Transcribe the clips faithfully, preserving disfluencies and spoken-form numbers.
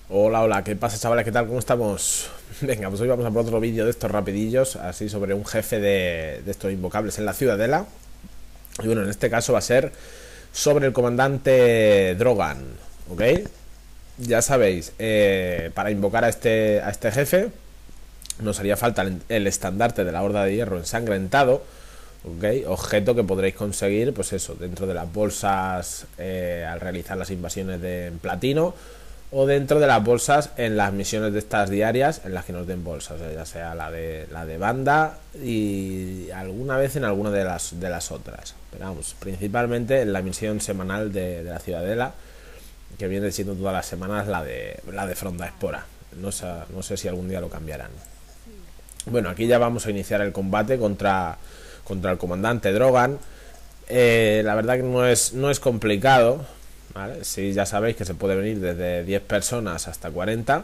Hola, hola, ¿qué pasa, chavales? ¿Qué tal? ¿Cómo estamos? Venga, pues hoy vamos a por otro vídeo de estos rapidillos, así sobre un jefe de, de estos invocables en la ciudadela. Y bueno, en este caso va a ser sobre el comandante Drogan, ¿ok? Ya sabéis, eh, para invocar a este, a este jefe nos haría falta el, el estandarte de la Horda de Hierro ensangrentado, ¿ok? Objeto que podréis conseguir, pues eso, dentro de las bolsas eh, al realizar las invasiones de en platino, o dentro de las bolsas en las misiones de estas diarias en las que nos den bolsas, ya sea la de la de banda y alguna vez en alguna de las de las otras. Pero vamos, principalmente en la misión semanal de, de la Ciudadela, que viene siendo todas las semanas la de la de Fronda Espora. No sé, no sé si algún día lo cambiarán. Bueno, aquí ya vamos a iniciar el combate contra, contra el comandante Drogan. Eh, la verdad que no es, no es complicado, ¿vale? Sí, ya sabéis que se puede venir desde diez personas hasta cuarenta.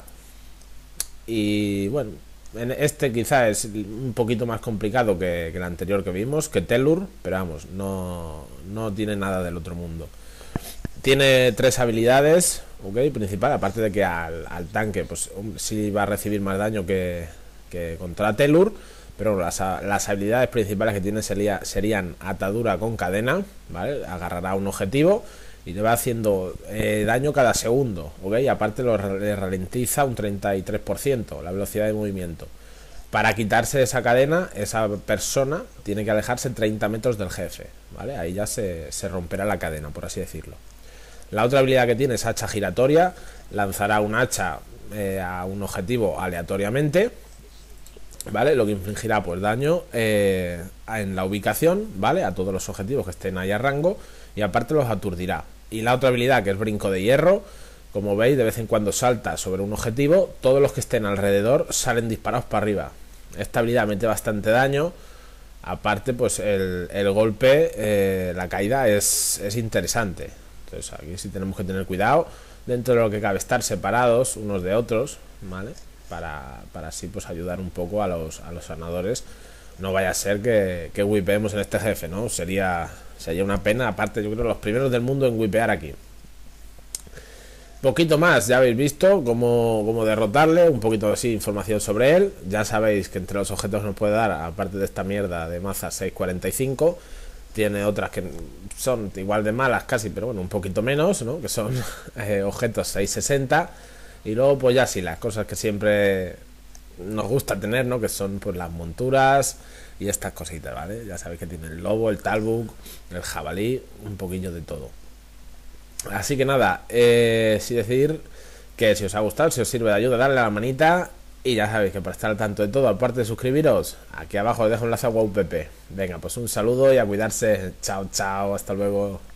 Y bueno, en este quizá es un poquito más complicado que, que el anterior que vimos, que Telur, pero vamos, no, no tiene nada del otro mundo. Tiene tres habilidades, ok, principal, aparte de que al, al tanque pues sí va a recibir más daño que, que contra Telur. Pero las, las habilidades principales que tiene sería, serían atadura con cadena, ¿vale? Agarrará un objetivo y le va haciendo eh, daño cada segundo, ¿ok? Y aparte lo le ralentiza un treinta y tres por ciento la velocidad de movimiento. Para quitarse esa cadena, esa persona tiene que alejarse treinta metros del jefe, ¿vale? Ahí ya se, se romperá la cadena, por así decirlo. La otra habilidad que tiene es hacha giratoria. Lanzará un hacha eh, a un objetivo aleatoriamente, ¿vale? Lo que infligirá pues daño eh, en la ubicación, ¿vale? A todos los objetivos que estén ahí a rango, y aparte los aturdirá. Y la otra habilidad, que es brinco de hierro, como veis, de vez en cuando salta sobre un objetivo, todos los que estén alrededor salen disparados para arriba. Esta habilidad mete bastante daño. Aparte, pues el, el golpe, eh, la caída es, es interesante. Entonces aquí sí tenemos que tener cuidado, dentro de lo que cabe, estar separados unos de otros, ¿vale? Para, para así pues ayudar un poco a los, a los sanadores. No vaya a ser que, que wipeemos en este jefe, ¿no? Sería, sería una pena. Aparte, yo creo los primeros del mundo en wipear aquí. Poquito más, ya habéis visto cómo, cómo derrotarle. Un poquito así información sobre él. Ya sabéis que entre los objetos nos puede dar, aparte de esta mierda de maza seis cuarenta y cinco, tiene otras que son igual de malas casi, pero bueno, un poquito menos, ¿no? Que son eh, objetos seis sesenta. Y luego pues ya sí, las cosas que siempre nos gusta tener, ¿no? Que son pues las monturas y estas cositas, ¿vale? Ya sabéis que tiene el lobo, el talbuk, el jabalí, un poquillo de todo. Así que nada, eh, sí decir que si os ha gustado, si os sirve de ayuda, darle a la manita. Y ya sabéis que para estar al tanto de todo, aparte de suscribiros, aquí abajo os dejo un enlace a U P P. Venga, pues un saludo y a cuidarse. Chao, chao, hasta luego.